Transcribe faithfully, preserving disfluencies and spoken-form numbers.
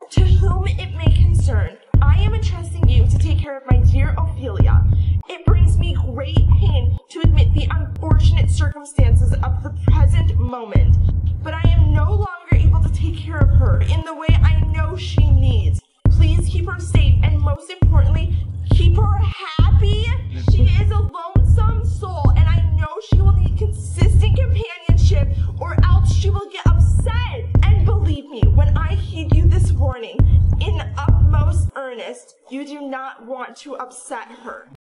To whom it may concern, I am entrusting you to take care of my dear Ophelia. It brings me great pain to admit the unfortunate circumstances of the present moment, but I am no longer able to take care of her in the way I know she needs. Please keep her safe, and most importantly, keep her happy. She is a lonesome soul, and I know she will need consistent companionship, or else she will get upset. And believe me, when I heed you this warning in utmost earnest, you do not want to upset her.